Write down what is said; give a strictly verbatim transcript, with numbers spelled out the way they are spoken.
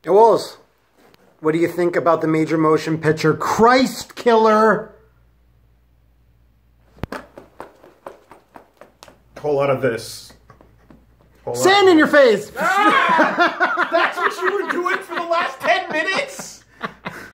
Wills, what do you think about the major motion picture Christ Killer? Whole lot of this. Whole Sand in your face! Ah! That's what you were doing for the last ten minutes?